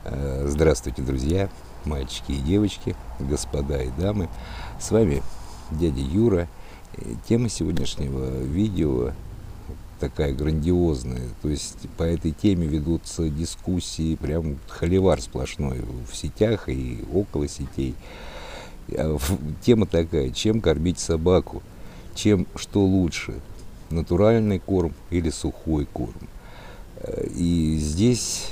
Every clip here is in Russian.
Здравствуйте, друзья, мальчики и девочки, господа и дамы. С вами дядя Юра. Тема сегодняшнего видео такая грандиозная. То есть по этой теме ведутся дискуссии, прям холивар сплошной в сетях и около сетей. Тема такая: чем кормить собаку? Что лучше? Натуральный корм или сухой корм? И здесь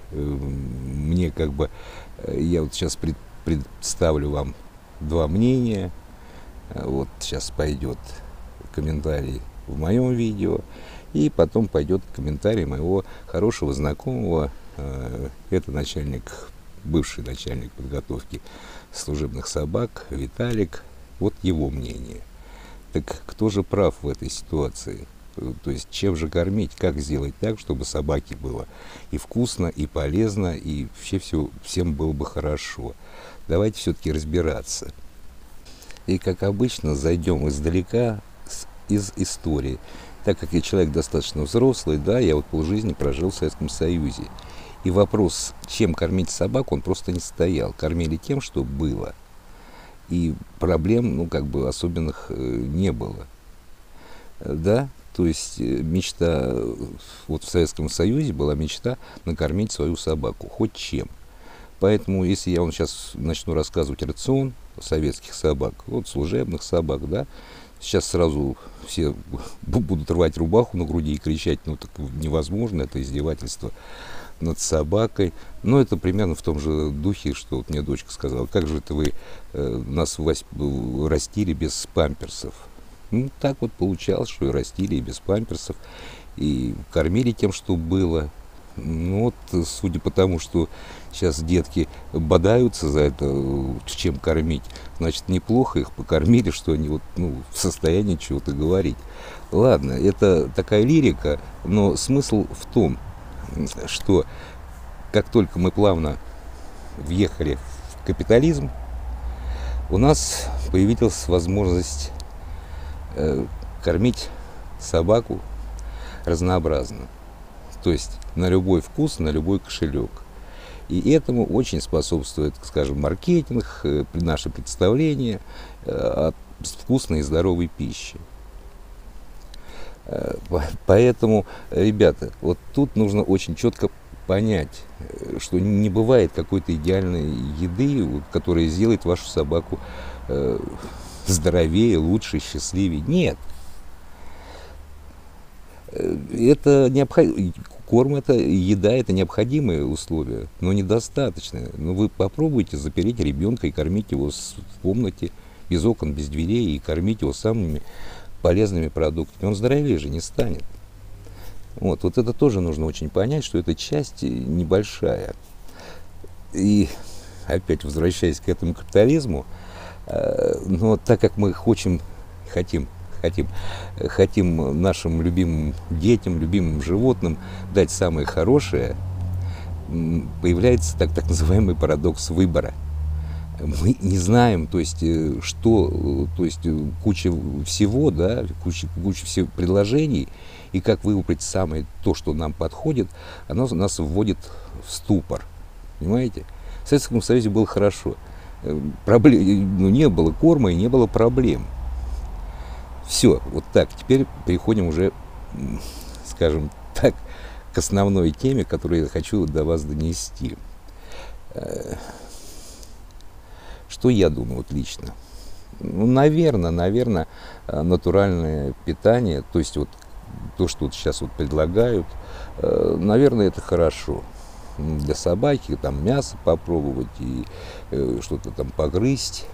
мне я вот сейчас представлю вам два мнения. Вот сейчас пойдет комментарий в моем видео, и потом пойдет комментарий моего хорошего знакомого. Это бывший начальник подготовки служебных собак Виталик. Вот его мнение. Так кто же прав в этой ситуации? То есть чем же кормить, как сделать так, чтобы собаке было и вкусно, и полезно, и всем было бы хорошо. Давайте все-таки разбираться. И как обычно зайдем издалека, из истории. Так как я человек достаточно взрослый, да, я вот полжизни прожил в Советском Союзе. И вопрос, чем кормить собаку, он просто не стоял. Кормили тем, что было. И проблем, особенных не было. Да? То есть мечта, вот в Советском Союзе была мечта накормить свою собаку хоть чем. Поэтому, если я вам сейчас начну рассказывать рацион советских собак, вот служебных собак, да, сейчас сразу все будут рвать рубаху на груди и кричать: ну так невозможно, это издевательство над собакой. Но это примерно в том же духе, что вот мне дочка сказала: как же это вы нас растили без памперсов? Ну, так вот получалось, что и растили и без памперсов, и кормили тем, что было. Ну, вот, судя по тому, что сейчас детки бодаются за это, чем кормить, значит, неплохо их покормили, что они в состоянии чего-то говорить. Ладно, это такая лирика, но смысл в том, что как только мы плавно въехали в капитализм, у нас появилась возможность кормить собаку разнообразно. То есть на любой вкус, на любой кошелек. И этому очень способствует, скажем, маркетинг, наше представление о вкусной и здоровой пище. Поэтому, ребята, вот тут нужно очень четко понять, что не бывает какой-то идеальной еды, которая сделает вашу собаку здоровее, лучше, счастливее. Нет. Это необходимо. Корм, еда, это необходимые условия, но недостаточно. Но вы попробуйте запереть ребенка и кормить его в комнате, без окон, без дверей, и кормить его самыми полезными продуктами. Он здоровее же не станет. Вот это тоже нужно очень понять, что эта часть небольшая. И опять возвращаясь к этому капитализму, но так как мы хотим нашим любимым детям, любимым животным дать самое хорошее, появляется так называемый парадокс выбора. Мы не знаем, куча всего, да, куча всех предложений, и как выбрать самое то, что нам подходит, оно нас вводит в ступор. Понимаете? В Советском Союзе было хорошо. Не было корма и не было проблем. Все, вот так. Теперь переходим уже, скажем так, к основной теме, которую я хочу до вас донести. Что я думаю лично? Наверное, натуральное питание, то есть то, что сейчас предлагают, наверное, это хорошо. Для собаки там мясо попробовать и что-то там погрызть.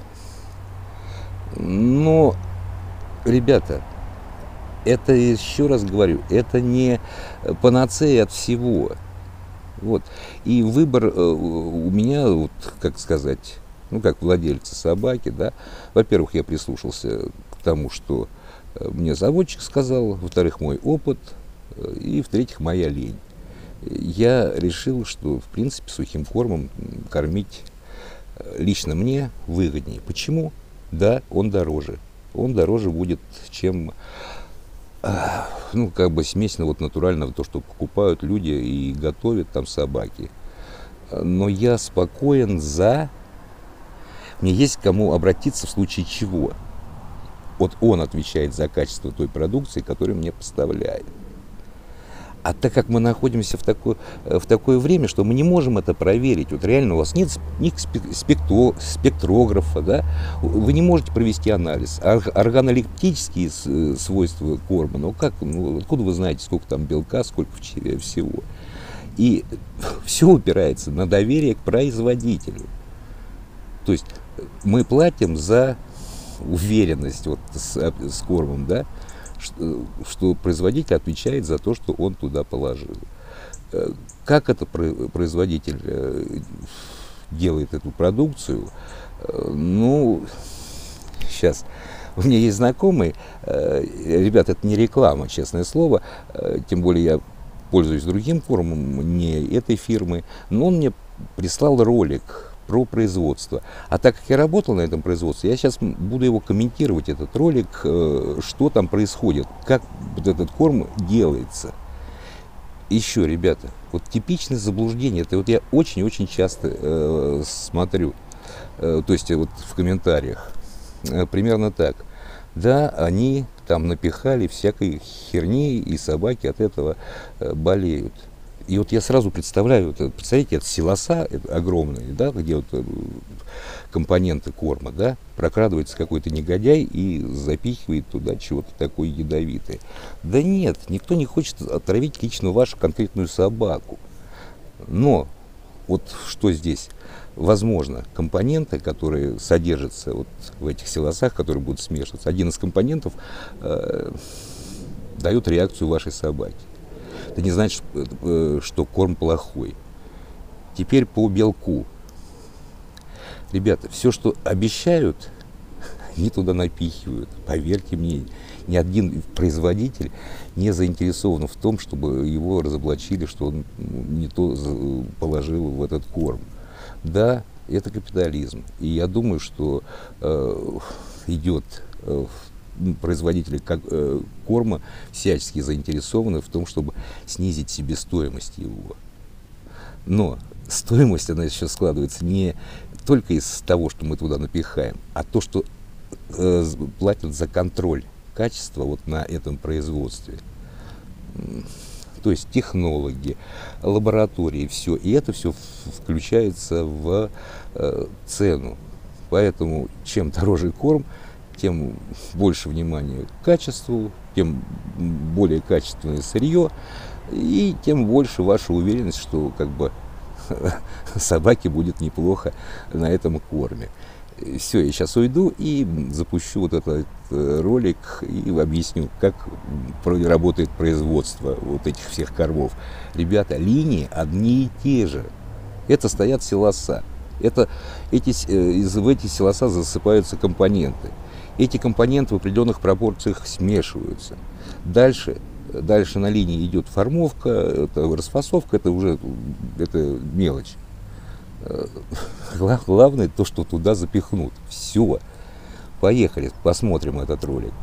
Но, ребята, это, еще раз говорю, это не панацея от всего. Вот. И выбор у меня, как сказать, как владельца собаки, да, во-первых, я прислушался к тому, что мне заводчик сказал, во-вторых, мой опыт, и в-третьих, моя лень. Я решил, что, в принципе, сухим кормом кормить лично мне выгоднее. Почему? Да, он дороже. Он дороже будет, чем смесь натурального, то, что покупают люди и готовят там собаки. но я спокоен за... Мне есть к кому обратиться в случае чего. Вот он отвечает за качество той продукции, которую мне поставляет. А так как мы находимся в такое время, что мы не можем это проверить, вот реально у вас нет ни спектрографа, да? Вы не можете провести анализ. Органолептические свойства корма, откуда вы знаете, сколько там белка, сколько всего. И все упирается на доверие к производителю. То есть мы платим за уверенность с кормом, да? Что производитель отвечает за то, что он туда положил. Как это производитель делает эту продукцию? Сейчас. У меня есть знакомый, ребят, это не реклама, честное слово, тем более я пользуюсь другим кормом, не этой фирмы, но он мне прислал ролик про производство. А так как я работал на этом производстве, я сейчас буду его комментировать, этот ролик, что там происходит, как вот этот корм делается. Еще, ребята, вот типичное заблуждение, это вот я очень-очень часто смотрю, то есть вот в комментариях, примерно так. Да, они там напихали всякой херни, и собаки от этого болеют. И вот я сразу представляю, представляете, это силоса огромные, да, где вот компоненты корма, да, прокрадывается какой-то негодяй и запихивает туда чего-то такое ядовитое. Да нет, никто не хочет отравить лично вашу конкретную собаку. Но вот что здесь? Возможно, компоненты, которые содержатся вот в этих силосах, которые будут смешиваться, один из компонентов дает реакцию вашей собаки. Это не значит, что корм плохой. Теперь по белку. Ребята, все, что обещают, они туда напихивают. Поверьте мне, ни один производитель не заинтересован в том, чтобы его разоблачили, что он не то положил в этот корм. Да, это капитализм. И я думаю, что идет производители корма всячески заинтересованы в том, чтобы снизить себестоимость его. Но стоимость, она еще складывается не только из того, что мы туда напихаем, а то, что платят за контроль качества вот на этом производстве. То есть технологи, лаборатории, все. И это все включается в цену. Поэтому чем дороже корм, тем больше внимания к качеству, тем более качественное сырье, и тем больше ваша уверенность, что как бы собаке будет неплохо на этом корме. Все, я сейчас уйду и запущу вот этот ролик и объясню, как работает производство вот этих всех кормов. Ребята, линии одни и те же. Это стоят силоса. В эти силоса засыпаются компоненты. Эти компоненты в определенных пропорциях смешиваются. Дальше на линии идет формовка, это расфасовка, это уже мелочь. Главное то, что туда запихнут. Все. Поехали, посмотрим этот ролик.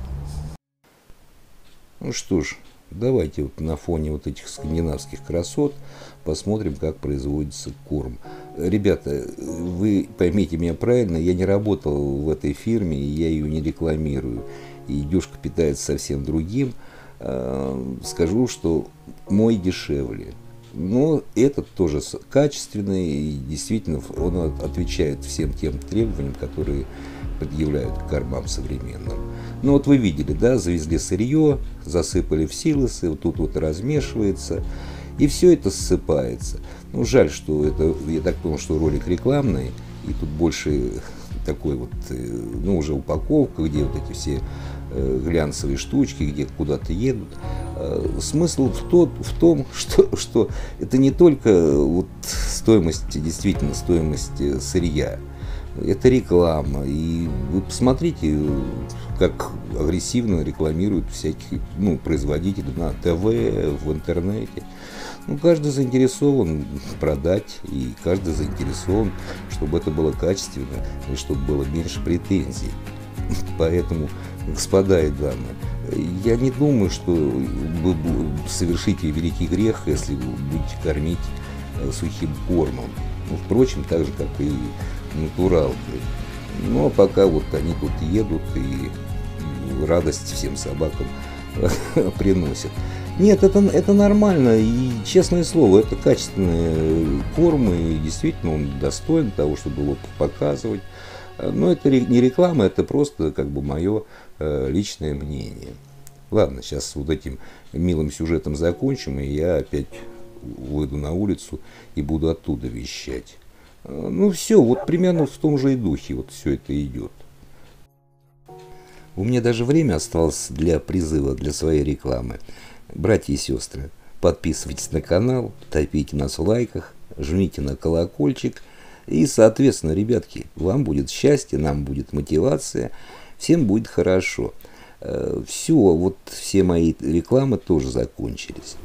Ну что ж, давайте вот на фоне вот этих скандинавских красот посмотрим, как производится корм. Ребята, вы поймите меня правильно, я не работал в этой фирме, и я ее не рекламирую. И Дюшка питается совсем другим. Скажу, что мой дешевле. Но этот тоже качественный, и действительно он отвечает всем тем требованиям, которые предъявляют к кормам современным. Ну вот вы видели, да, завезли сырье, засыпали в силосы, вот тут вот размешивается, и все это ссыпается. Ну жаль, что это, я так понял, что ролик рекламный, и тут больше такой вот, ну уже упаковка, где вот эти все глянцевые штучки, где куда-то едут. Смысл в том, что это не только вот стоимость, действительно стоимость сырья, это реклама. И вы посмотрите, как агрессивно рекламируют всякие производители на ТВ, в интернете. Каждый заинтересован продать, и каждый заинтересован, чтобы это было качественно и чтобы было меньше претензий. Поэтому, господа и дамы, я не думаю, что вы совершите великий грех, если вы будете кормить сухим кормом. Ну, впрочем, так же, как и натуралкой. Но пока вот они тут едут и радость всем собакам приносят. Нет, это нормально, и, честное слово, это качественный корм, и действительно он достоин того, чтобы его показывать. Но это не реклама, это просто как бы мое личное мнение. Ладно, сейчас вот этим милым сюжетом закончим, и я опять выйду на улицу и буду оттуда вещать. Ну все, вот примерно в том же и духе вот все это идет. У меня даже время осталось для призыва, для своей рекламы. Братья и сестры, подписывайтесь на канал, топите нас в лайках, жмите на колокольчик. И, соответственно, ребятки, вам будет счастье, нам будет мотивация, всем будет хорошо. Все, вот все мои рекламы тоже закончились.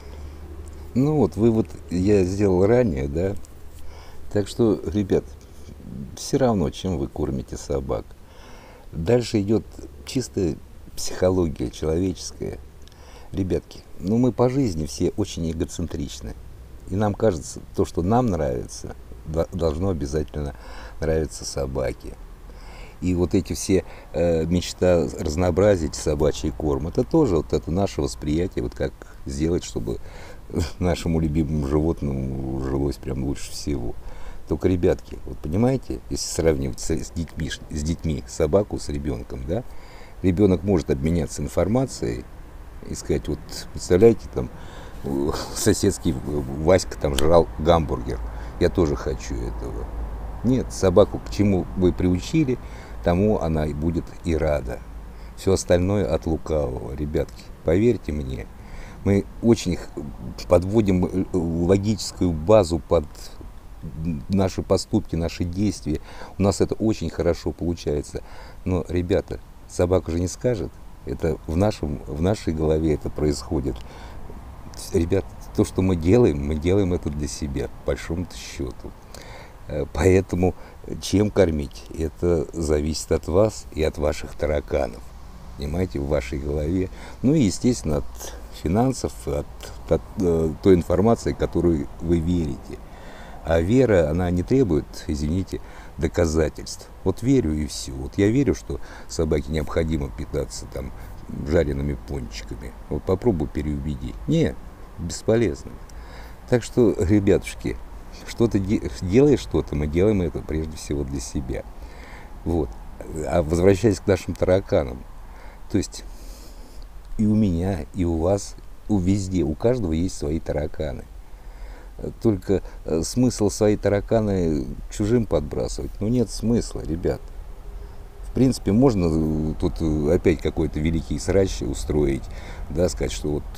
Ну вот, вывод я сделал ранее, да. Так что, ребят, все равно, чем вы кормите собак. Дальше идет чистая психология человеческая. Ребятки, ну мы по жизни все очень эгоцентричны. И нам кажется, то, что нам нравится, должно обязательно нравиться собаке. И вот эти все мечта разнообразить собачий корм, это тоже вот это наше восприятие, вот как сделать, чтобы нашему любимому животному жилось прям лучше всего. Только, ребятки, вот понимаете, если сравнивать с детьми собаку с ребенком, да, ребенок может обменяться информацией и сказать, вот представляете, там соседский Васька там жрал гамбургер, я тоже хочу этого. Нет, собаку к чему вы приучили, тому она и будет и рада. Все остальное от лукавого, ребятки, поверьте мне, мы очень подводим логическую базу под наши поступки, наши действия. У нас это очень хорошо получается. Но, ребята, собака же не скажет. Это в нашей голове это происходит. Ребят, то, что мы делаем это для себя, по большому счету. Поэтому чем кормить, это зависит от вас и от ваших тараканов. Понимаете, в вашей голове. Ну и, естественно, от финансов, от той информации, которой вы верите. А вера, она не требует, извините, доказательств. Вот верю и все. Вот я верю, что собаке необходимо питаться там жареными пончиками. Вот попробуй переубеди. Не, бесполезно. Так что, ребятушки, что-то делая что-то, мы делаем это прежде всего для себя. Вот. А возвращаясь к нашим тараканам, то есть и у меня, и у вас, везде, у каждого есть свои тараканы. Только смысл свои тараканы чужим подбрасывать, ну нет смысла, ребят. В принципе, можно тут опять какой-то великий срач устроить, да, сказать, что вот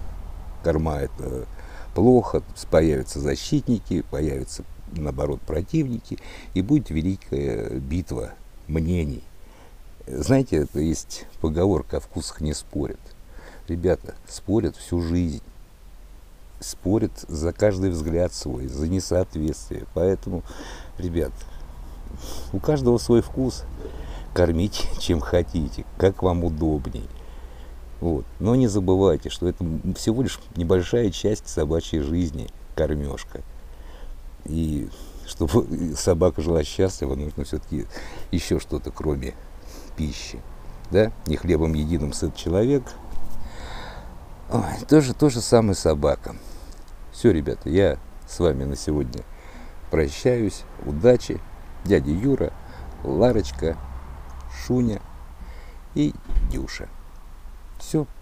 корма это плохо, появятся защитники, появятся, наоборот, противники, и будет великая битва мнений. Знаете, это есть поговорка: о вкусах не спорят. Ребята, спорят всю жизнь. Спорят за каждый взгляд свой, за несоответствие. Поэтому, ребят, у каждого свой вкус. Кормите чем хотите, как вам удобней. Вот. Но не забывайте, что это всего лишь небольшая часть собачьей жизни, кормежка. И чтобы собака жила счастливо, нужно все-таки еще что-то, кроме пищи. Да? Не хлебом единым сыт человек. Ой, то же самое собака. Все, ребята, я с вами на сегодня прощаюсь. Удачи. Дядя Юра, Ларочка, Шуня и Дюша. Все.